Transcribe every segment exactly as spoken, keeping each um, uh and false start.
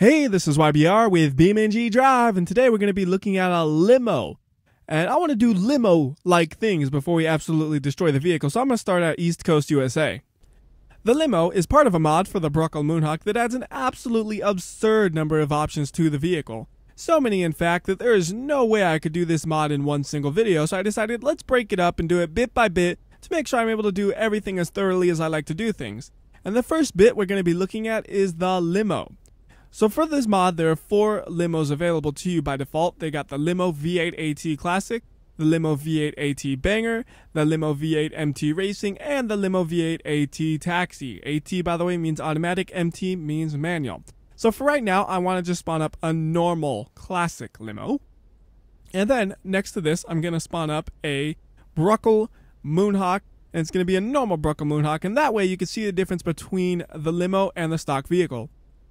Hey, this is Y B R with BeamNG Drive, and today we're going to be looking at a limo. And I want to do limo-like things before we absolutely destroy the vehicle, so I'm going to start at East Coast, U S A. The limo is part of a mod for the Bruckle Moonhawk that adds an absolutely absurd number of options to the vehicle. So many, in fact, that there is no way I could do this mod in one single video, so I decided let's break it up and do it bit by bit to make sure I'm able to do everything as thoroughly as I like to do things. And the first bit we're going to be looking at is the limo. So for this mod, there are four limos available to you by default. They got the Limo V eight AT Classic, the Limo V eight AT Banger, the Limo V eight M T Racing, and the Limo V eight AT Taxi. AT, by the way, means automatic, M T means manual. So for right now, I want to just spawn up a normal classic limo. And then next to this, I'm going to spawn up a Bruckle Moonhawk, and it's going to be a normal Bruckle Moonhawk, and that way you can see the difference between the limo and the stock vehicle.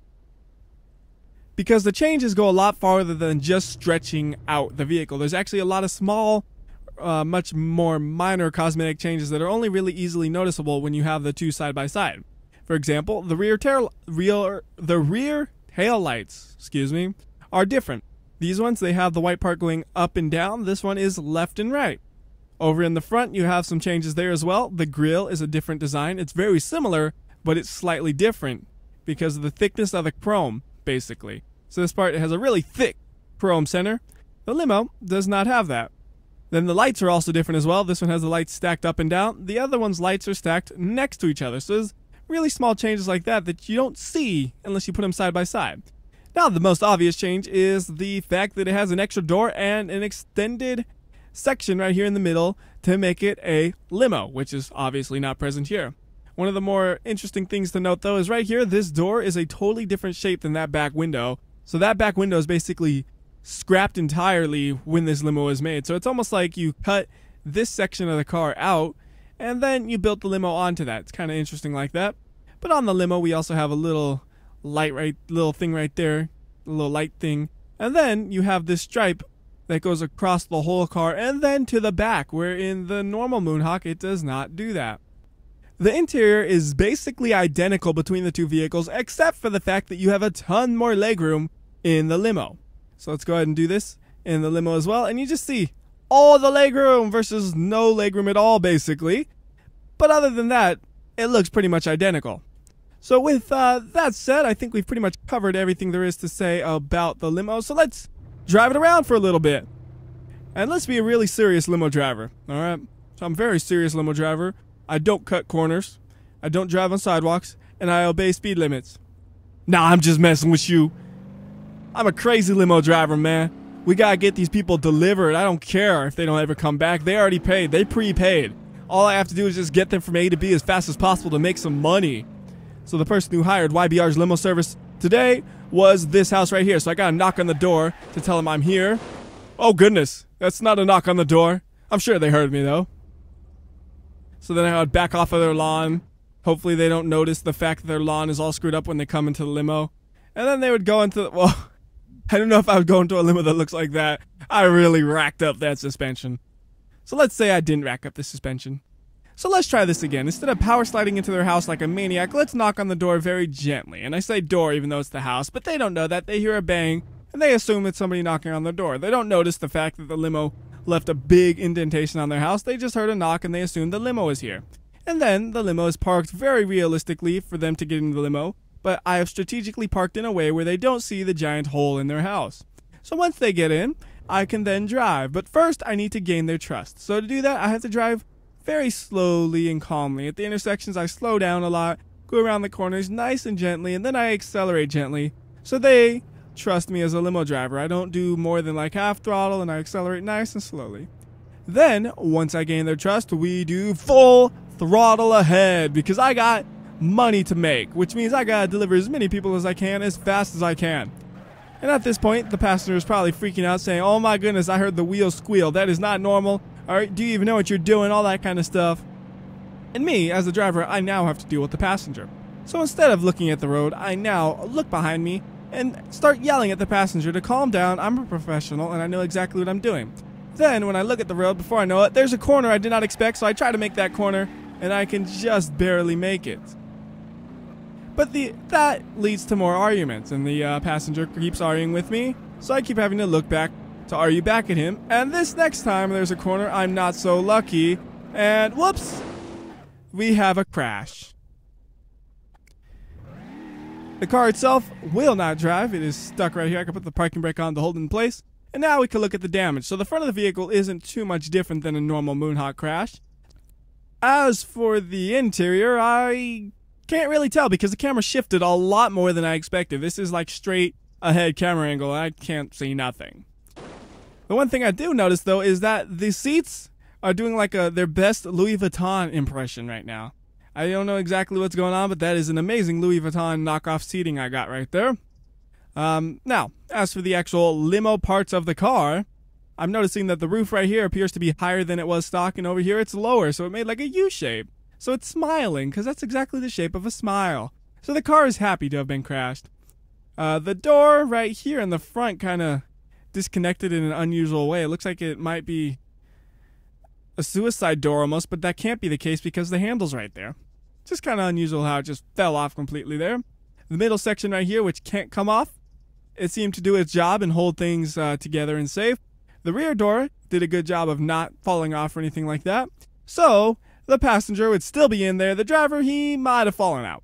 Because the changes go a lot farther than just stretching out the vehicle. There's actually a lot of small, uh, much more minor cosmetic changes that are only really easily noticeable when you have the two side by side. For example, the rear tail, rear, the rear tail lights, excuse me, are different. These ones, they have the white part going up and down. This one is left and right. Over in the front, you have some changes there as well. The grille is a different design. It's very similar, but it's slightly different because of the thickness of the chrome, basically. So this part has a really thick chrome center. The limo does not have that. Then the lights are also different as well. This one has the lights stacked up and down. The other one's lights are stacked next to each other. So there's really small changes like that that you don't see unless you put them side by side. Now the most obvious change is the fact that it has an extra door and an extended section right here in the middle to make it a limo, which is obviously not present here. One of the more interesting things to note though is right here, this door is a totally different shape than that back window. So that back window is basically scrapped entirely when this limo was made. So it's almost like you cut this section of the car out and then you built the limo onto that. It's kind of interesting like that. But on the limo, we also have a little light right, little thing right there, a little light thing. And then you have this stripe that goes across the whole car and then to the back, where in the normal Moonhawk, it does not do that. The interior is basically identical between the two vehicles, except for the fact that you have a ton more legroom in the limo. So let's go ahead and do this in the limo as well, and you just see all the legroom versus no legroom at all, basically. But other than that, it looks pretty much identical. So with uh, that said, I think we've pretty much covered everything there is to say about the limo, so let's drive it around for a little bit. And let's be a really serious limo driver, alright? So I'm a very serious limo driver. I don't cut corners, I don't drive on sidewalks, and I obey speed limits. Nah, I'm just messing with you. I'm a crazy limo driver, man. We gotta get these people delivered. I don't care if they don't ever come back. They already paid. They prepaid. All I have to do is just get them from A to B as fast as possible to make some money. So the person who hired Y B R's limo service today was this house right here. So I gotta knock on the door to tell them I'm here. Oh goodness, that's not a knock on the door. I'm sure they heard me though. So then I would back off of their lawn. Hopefully they don't notice the fact that their lawn is all screwed up when they come into the limo. And then they would go into, the, well, I don't know if I would go into a limo that looks like that. I really racked up that suspension. So let's say I didn't rack up the suspension. So let's try this again. Instead of power sliding into their house like a maniac, let's knock on the door very gently. And I say door even though it's the house, but they don't know that. They hear a bang, and they assume it's somebody knocking on the door. They don't notice the fact that the limo left a big indentation on their house. They just heard a knock and they assume the limo is here. And then the limo is parked very realistically for them to get into the limo, but I have strategically parked in a way where they don't see the giant hole in their house. So once they get in, I can then drive. But first, I need to gain their trust. So to do that, I have to drive very slowly and calmly. At the intersections, I slow down a lot, go around the corners nice and gently, and then I accelerate gently. So they trust me as a limo driver. I don't do more than like half throttle, and I accelerate nice and slowly. Then, once I gain their trust, we do full throttle ahead, because I got money to make, which means I gotta deliver as many people as I can as fast as I can. And at this point, the passenger is probably freaking out saying, oh my goodness, I heard the wheels squeal. That is not normal. Alright, do you even know what you're doing? All that kind of stuff. And me, as the driver, I now have to deal with the passenger. So instead of looking at the road, I now look behind me and start yelling at the passenger to calm down. I'm a professional and I know exactly what I'm doing. Then, when I look at the road, before I know it, there's a corner I did not expect, so I try to make that corner, and I can just barely make it. But the that leads to more arguments, and the uh, passenger keeps arguing with me, so I keep having to look back to argue back at him. And this next time there's a corner, I'm not so lucky, and whoops, we have a crash. The car itself will not drive. It is stuck right here. I can put the parking brake on to hold it in place. And now we can look at the damage. So the front of the vehicle isn't too much different than a normal Moonhawk crash. As for the interior, I can't really tell because the camera shifted a lot more than I expected. This is like straight ahead camera angle. I can't see nothing. The one thing I do notice though is that the seats are doing like a their best Louis Vuitton impression right now. I don't know exactly what's going on, but that is an amazing Louis Vuitton knockoff seating I got right there. Um, now, as for the actual limo parts of the car, I'm noticing that the roof right here appears to be higher than it was stock, and over here it's lower, so it made like a U shape. So it's smiling, because that's exactly the shape of a smile. So the car is happy to have been crashed. Uh, the door right here in the front kind of disconnected in an unusual way. It looks like it might be a suicide door almost, but that can't be the case because the handle's right there. Just kind of unusual how it just fell off completely there. The middle section right here, which can't come off, it seemed to do its job and hold things uh, together and safe. The rear door did a good job of not falling off or anything like that. So the passenger would still be in there. The driver, he might have fallen out.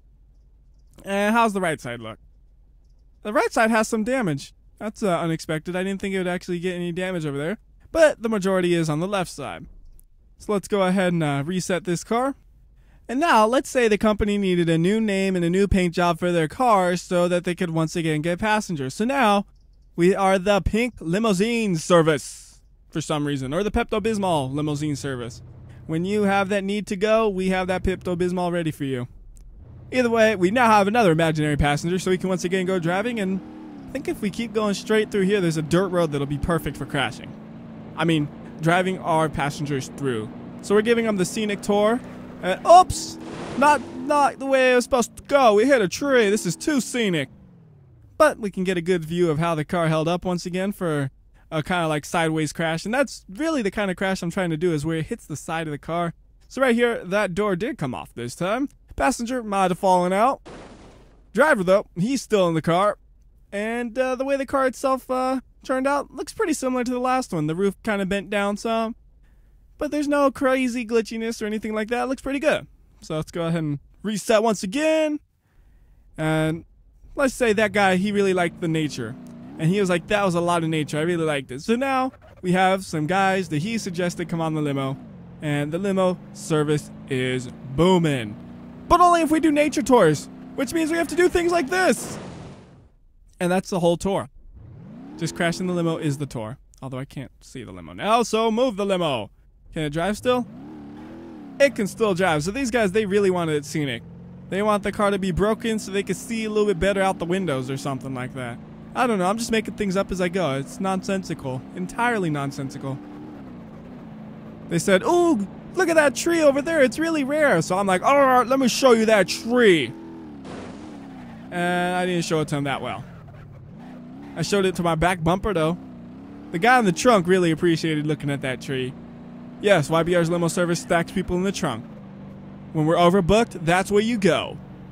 And how's the right side look? The right side has some damage. That's uh, unexpected. I didn't think it would actually get any damage over there. But the majority is on the left side. So let's go ahead and uh, reset this car. And now, let's say the company needed a new name and a new paint job for their cars so that they could once again get passengers. So now, we are the Pink Limousine Service for some reason, or the Pepto-Bismol Limousine Service. When you have that need to go, we have that Pepto-Bismol ready for you. Either way, we now have another imaginary passenger so we can once again go driving, and I think if we keep going straight through here, there's a dirt road that'll be perfect for crashing. I mean, driving our passengers through. So we're giving them the scenic tour. And oops! Not not the way it was supposed to go. We hit a tree. This is too scenic. But we can get a good view of how the car held up once again for a kind of like sideways crash. And that's really the kind of crash I'm trying to do, is where it hits the side of the car. So right here, that door did come off this time. Passenger might have fallen out. Driver, though, he's still in the car. And uh, the way the car itself uh, turned out looks pretty similar to the last one. The roof kind of bent down some. But there's no crazy glitchiness or anything like that. It looks pretty good. So let's go ahead and reset once again. And let's say that guy, he really liked the nature. And he was like, that was a lot of nature. I really liked it. So now we have some guys that he suggested come on the limo. And the limo service is booming. But only if we do nature tours. Which means we have to do things like this. And that's the whole tour. Just crashing the limo is the tour. Although I can't see the limo now, so move the limo. Can it drive still? It can still drive. So these guys, they really wanted it scenic. They want the car to be broken so they can see a little bit better out the windows or something like that. I don't know. I'm just making things up as I go. It's nonsensical. Entirely nonsensical. They said, ooh, look at that tree over there. It's really rare. So I'm like, all right, let me show you that tree. And I didn't show it to him that well. I showed it to my back bumper, though. The guy in the trunk really appreciated looking at that tree. Yes, Y B R's limo service stacks people in the trunk. When we're overbooked, that's where you go.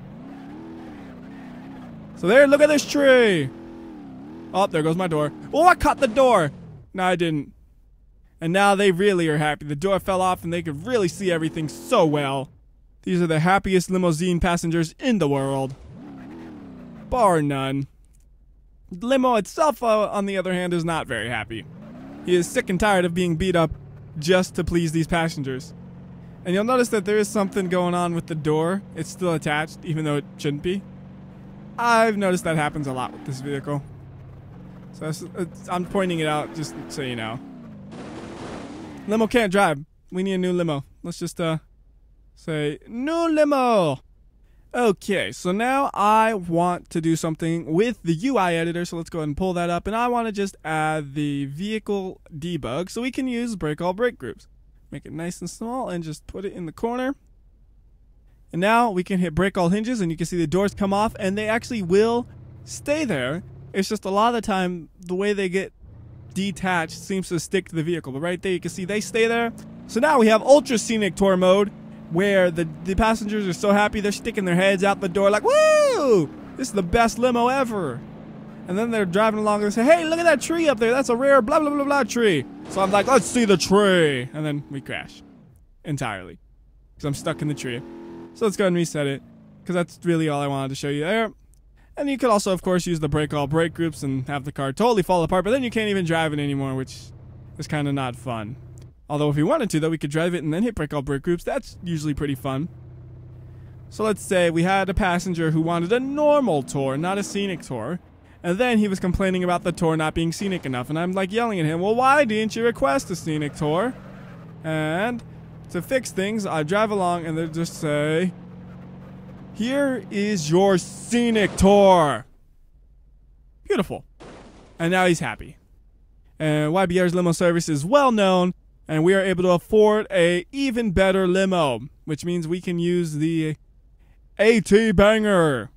So there, look at this tree. Oh, there goes my door. Oh, I caught the door. No, I didn't. And now they really are happy. The door fell off and they could really see everything so well. These are the happiest limousine passengers in the world. Bar none. The limo itself, uh, on the other hand, is not very happy. He is sick and tired of being beat up just to please these passengers. And you'll notice that there is something going on with the door. It's still attached, even though it shouldn't be. I've noticed that happens a lot with this vehicle. So it's, it's, I'm pointing it out just so you know. Limo can't drive. We need a new limo. Let's just uh say new limo. Okay, so now I want to do something with the U I editor, so let's go ahead and pull that up, and I want to just add the vehicle debug so we can use break all brake groups. Make it nice and small and just put it in the corner. And now we can hit break all hinges, and you can see the doors come off, and they actually will stay there. It's just a lot of the time the way they get detached seems to stick to the vehicle, but right there you can see they stay there. So now we have ultra scenic tour mode. where the, the passengers are so happy they're sticking their heads out the door like, woo! This is the best limo ever. And then they're driving along and say, hey, look at that tree up there. That's a rare blah, blah, blah, blah tree. So I'm like, let's see the tree. And then we crash entirely because I'm stuck in the tree. So let's go ahead and reset it because that's really all I wanted to show you there. And you could also, of course, use the break all brake groups and have the car totally fall apart, but then you can't even drive it anymore, which is kind of not fun. Although if we wanted to, though, we could drive it and then hit break all brake groups. That's usually pretty fun. So let's say we had a passenger who wanted a normal tour, not a scenic tour. And then he was complaining about the tour not being scenic enough. And I'm like yelling at him, well, why didn't you request a scenic tour? And to fix things, I drive along and they just say, here is your scenic tour. Beautiful. And now he's happy. And Y B R's limo service is well known, and we are able to afford a even better limo, which means we can use the AT Banger.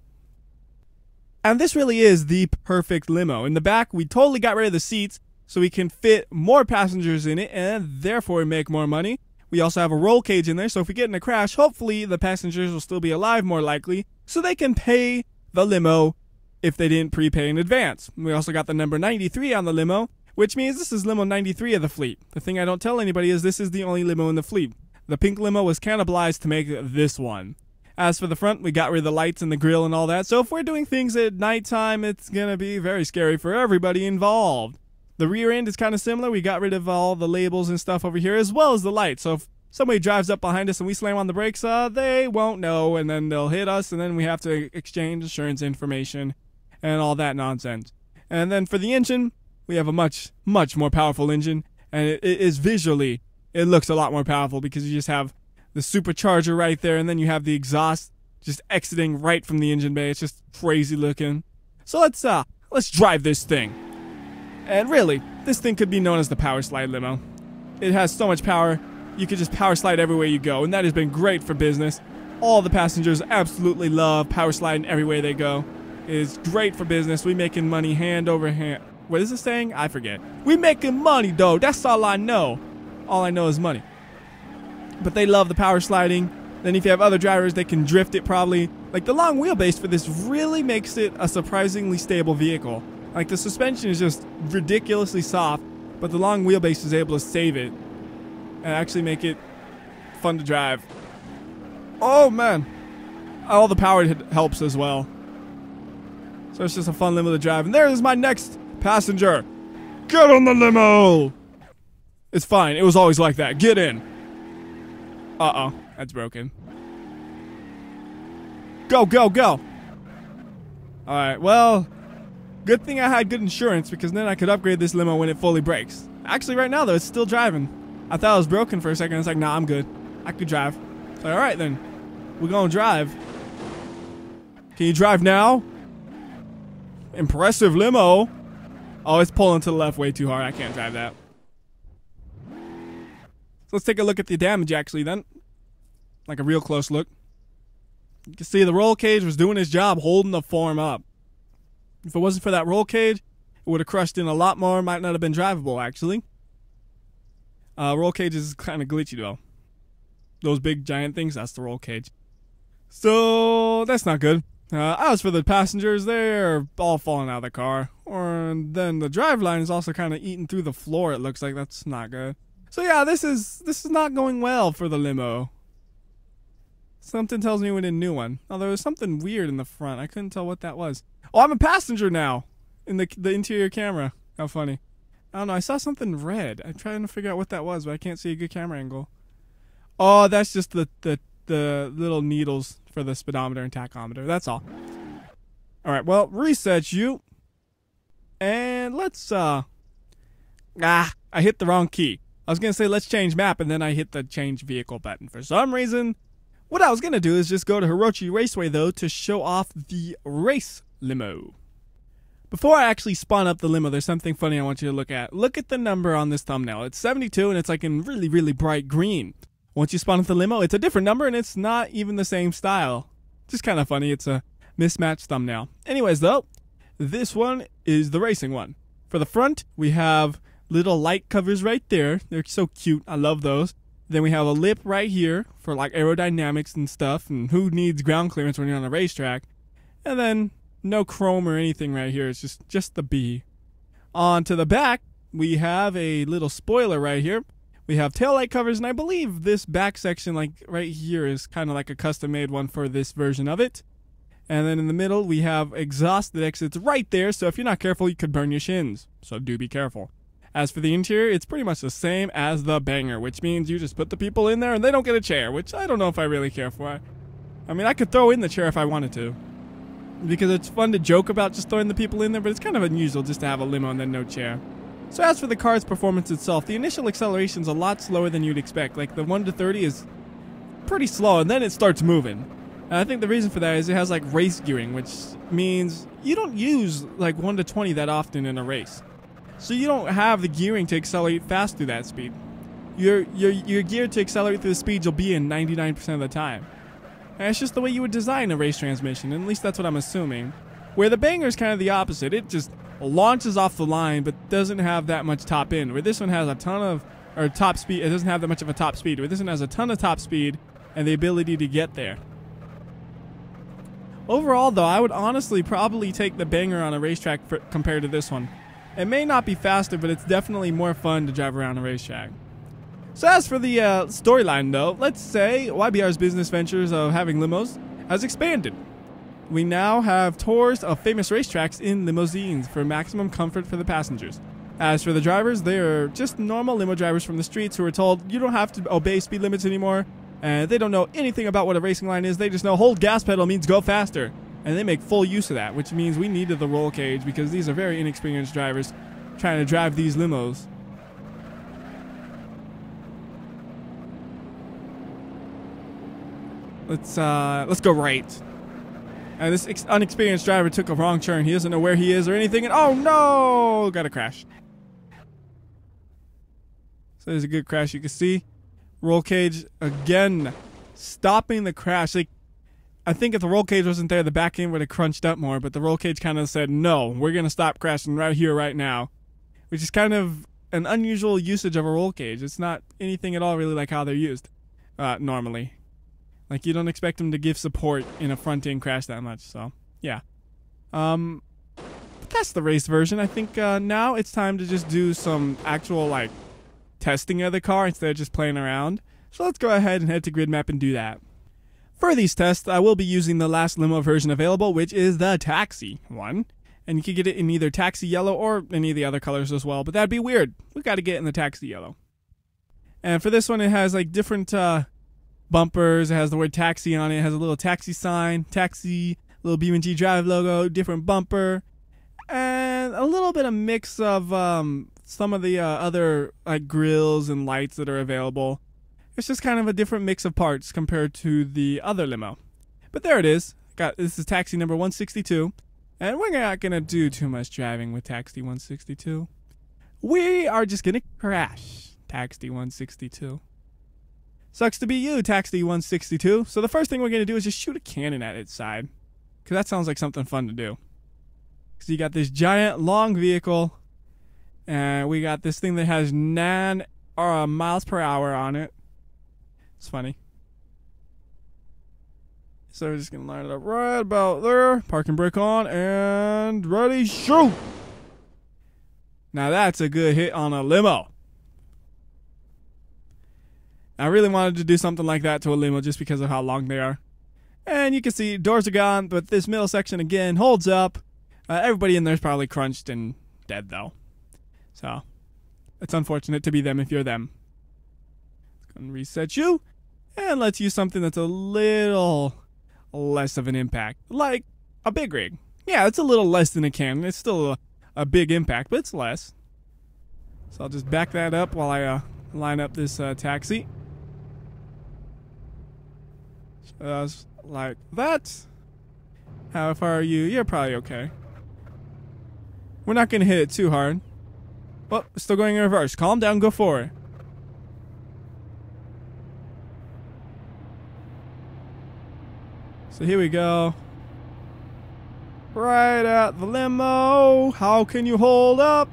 And this really is the perfect limo. In the back, we totally got rid of the seats so we can fit more passengers in it and therefore make more money. We also have a roll cage in there, so if we get in a crash, hopefully the passengers will still be alive more likely, so they can pay the limo if they didn't prepay in advance. We also got the number ninety-three on the limo, which means this is limo ninety-three of the fleet. The thing I don't tell anybody is this is the only limo in the fleet. The pink limo was cannibalized to make this one. As for the front, we got rid of the lights and the grill and all that, so if we're doing things at nighttime, it's gonna be very scary for everybody involved. The rear end is kind of similar. We got rid of all the labels and stuff over here, as well as the lights. So if somebody drives up behind us and we slam on the brakes, uh, they won't know, and then they'll hit us, and then we have to exchange insurance information and all that nonsense. And then for the engine, we have a much, much more powerful engine, and it, it is visually, it looks a lot more powerful because you just have the supercharger right there, and then you have the exhaust just exiting right from the engine bay. It's just crazy looking. So let's uh, let's drive this thing. And really, this thing could be known as the Power Slide limo. It has so much power, you could just power slide everywhere you go, and that has been great for business. All the passengers absolutely love power sliding everywhere they go. It is great for business. We making money hand over hand. What is it saying? I forget. We making money, though. That's all I know. All I know is money. But they love the power sliding. Then if you have other drivers, they can drift it probably. Like, the long wheelbase for this really makes it a surprisingly stable vehicle. Like, the suspension is just ridiculously soft, but the long wheelbase is able to save it and actually make it fun to drive. Oh, man. All the power helps as well. So it's just a fun limo to drive. And there's my next passenger. Get on the limo! It's fine. It was always like that. Get in. Uh-oh. That's broken. Go, go, go. Alright, well, good thing I had good insurance because then I could upgrade this limo when it fully breaks. Actually, right now, though, it's still driving. I thought it was broken for a second. It's like, nah, I'm good. I could drive. So, alright, then. We're gonna drive. Can you drive now? Impressive limo. Oh, it's pulling to the left way too hard. I can't drive that. So let's take a look at the damage, actually, then. Like a real close look. You can see the roll cage was doing his job holding the form up. If it wasn't for that roll cage, it would have crushed in a lot more. Might not have been drivable, actually. Uh, roll cage is kind of glitchy, though. Those big giant things, that's the roll cage. So, that's not good. Uh, as for the passengers, they're all falling out of the car. Or then the driveline is also kind of eating through the floor. It looks like that's not good. So yeah, this is this is not going well for the limo. Something tells me we need a new one. Oh, there was something weird in the front. I couldn't tell what that was. Oh, I'm a passenger now in the the interior camera. How funny. I don't know. I saw something red. I'm trying to figure out what that was, but I can't see a good camera angle. Oh, that's just the the the little needles for the speedometer and tachometer. That's all. All right. Well, reset you. And let's uh. Ah, I hit the wrong key. I was going to say let's change map, and then I hit the change vehicle button. For some reason, what I was going to do is just go to Hirochi Raceway, though, to show off the race limo. Before I actually spawn up the limo, there's something funny I want you to look at. Look at the number on this thumbnail. It's seventy-two, and it's like in really, really bright green. Once you spawn up the limo, it's a different number, and it's not even the same style. Just kind of funny. It's a mismatched thumbnail. Anyways, though, this one is the racing one. For the front, we have little light covers right there. They're so cute. I love those. Then we have a lip right here for like aerodynamics and stuff, and who needs ground clearance when you're on a racetrack? And then no chrome or anything right here. It's just just the B. On to the back, we have a little spoiler right here. We have taillight covers, and I believe this back section like right here is kind of like a custom made one for this version of it. And then in the middle, we have exhaust that exits right there, so if you're not careful, you could burn your shins. So do be careful. As for the interior, it's pretty much the same as the Banger, which means you just put the people in there and they don't get a chair, which I don't know if I really care for. I mean, I could throw in the chair if I wanted to, because it's fun to joke about just throwing the people in there, but it's kind of unusual just to have a limo and then no chair. So as for the car's performance itself, the initial acceleration is a lot slower than you'd expect. Like the one to thirty is pretty slow, and then it starts moving. And I think the reason for that is it has like race gearing, which means you don't use like one to twenty that often in a race. So you don't have the gearing to accelerate fast through that speed. You're, you're, you're geared to accelerate through the speeds you'll be in ninety-nine percent of the time. And it's just the way you would design a race transmission, and at least that's what I'm assuming. Where the Banger is kind of the opposite. It just launches off the line, but doesn't have that much top end. Where this one has a ton of, or top speed, it doesn't have that much of a top speed. Where this one has a ton of top speed and the ability to get there. Overall, though, I would honestly probably take the Banger on a racetrack for, compared to this one. It may not be faster, but it's definitely more fun to drive around a racetrack. So as for the uh, storyline, though, let's say Y B R's business ventures of having limos has expanded. We now have tours of famous racetracks in limousines for maximum comfort for the passengers. As for the drivers, they are just normal limo drivers from the streets who are told you don't have to obey speed limits anymore, and they don't know anything about what a racing line is. They just know hold gas pedal means go faster. And they make full use of that, which means we needed the roll cage because these are very inexperienced drivers trying to drive these limos. Let's uh, let's go right. And this ex unexperienced driver took a wrong turn. He doesn't know where he is or anything, and oh no! Got a crash. So there's a good crash you can see. Roll cage again, stopping the crash. Like, I think if the roll cage wasn't there, the back end would have crunched up more, but the roll cage kind of said, no, we're going to stop crashing right here, right now, which is kind of an unusual usage of a roll cage. It's not anything at all really like how they're used uh, normally. Like, you don't expect them to give support in a front-end crash that much, so, yeah. Um, but that's the race version. I think uh, now it's time to just do some actual, like, testing of the car instead of just playing around. So let's go ahead and head to GridMap and do that. For these tests, I will be using the last limo version available, which is the Taxi one. And you can get it in either Taxi Yellow or any of the other colors as well, but that'd be weird. We got to get it in the Taxi Yellow. And for this one, it has like different uh, bumpers. It has the word Taxi on it. It has a little taxi sign, Taxi, little B M G Drive logo, different bumper, and a little bit of mix of um, some of the uh, other like grills and lights that are available. It's just kind of a different mix of parts compared to the other limo. But there it is. Got this is Taxi number one sixty-two. And we're not going to do too much driving with Taxi one sixty-two. We are just going to crash Taxi one sixty-two. Sucks to be you, Taxi one sixty-two. So the first thing we're going to do is just shoot a cannon at its side. Because that sounds like something fun to do. Because you got this giant, long vehicle. And we got this thing that has nine uh, miles per hour on it. It's funny. So we're just going to line it up right about there. Parking brake on and ready, shoot! Now that's a good hit on a limo. I really wanted to do something like that to a limo just because of how long they are. And you can see doors are gone, but this middle section again holds up. Uh, everybody in there is probably crunched and dead though. So it's unfortunate to be them if you're them. And reset you, and let's use something that's a little less of an impact, like a big rig. Yeah, it's a little less than a cannon. It's still a, a big impact, but it's less. So I'll just back that up while I uh, line up this uh, taxi. Just like that. How far are you? You're probably okay. We're not going to hit it too hard. Well, still going in reverse. Calm down, go forward. So here we go. Right at the limo. How can you hold up?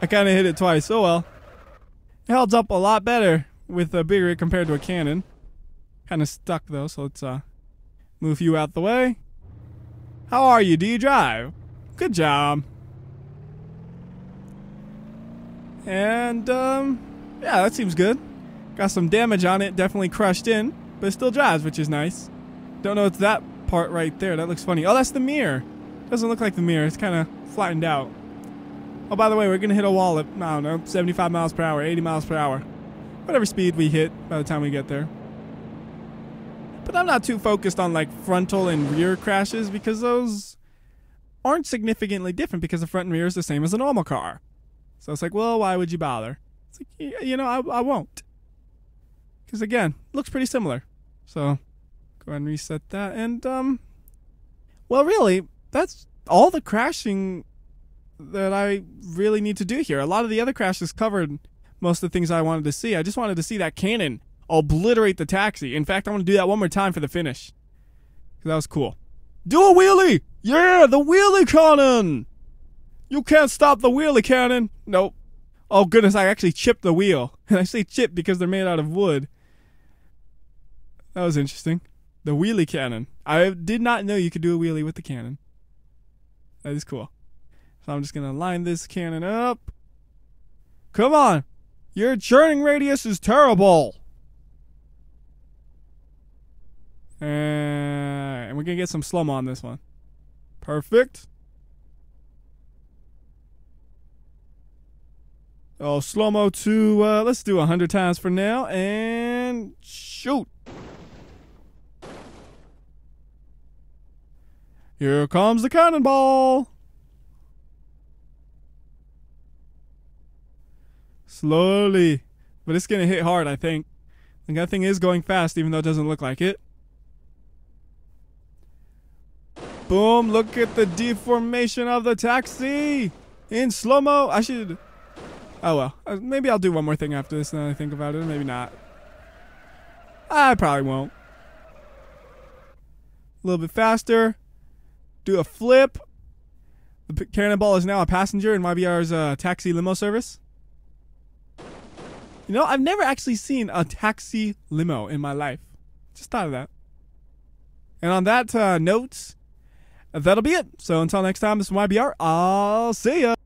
I kind of hit it twice. Oh well. It holds up a lot better with a bigger compared to a cannon. Kind of stuck though, so let's uh, move you out the way. How are you? Do you drive? Good job. And um, yeah, that seems good. Got some damage on it, definitely crushed in, but it still drives, which is nice. Don't know it's that part right there. That looks funny. Oh, that's the mirror. Doesn't look like the mirror. It's kind of flattened out. Oh, by the way, we're going to hit a wall at, I don't know, seventy-five miles per hour, eighty miles per hour. Whatever speed we hit by the time we get there. But I'm not too focused on like frontal and rear crashes because those aren't significantly different because the front and rear is the same as a normal car. So it's like, well, why would you bother? It's like, you know, I, I won't. Because again, looks pretty similar. So go ahead and reset that. And, um, well, really, that's all the crashing that I really need to do here. A lot of the other crashes covered most of the things I wanted to see. I just wanted to see that cannon obliterate the taxi. In fact, I want to do that one more time for the finish. Because that was cool. Do a wheelie! Yeah, the wheelie cannon! You can't stop the wheelie cannon! Nope. Oh goodness, I actually chipped the wheel. And I say chip because they're made out of wood. That was interesting. The wheelie cannon. I did not know you could do a wheelie with the cannon. That is cool. So I'm just going to line this cannon up. Come on! Your turning radius is terrible! Uh, and we're going to get some slow-mo on this one. Perfect. Oh, slow-mo to, uh, let's do a hundred times for now, and shoot. Here comes the cannonball. Slowly, but it's going to hit hard, I think. And that thing is going fast, even though it doesn't look like it. Boom, look at the deformation of the taxi in slow-mo. I should... Oh, well. Uh, maybe I'll do one more thing after this now that I think about it. Maybe not. I probably won't. A little bit faster. Do a flip. The cannonball is now a passenger in Y B R's uh, taxi limo service. You know, I've never actually seen a taxi limo in my life. Just thought of that. And on that uh, note, that'll be it. So until next time, this is Y B R. I'll see ya.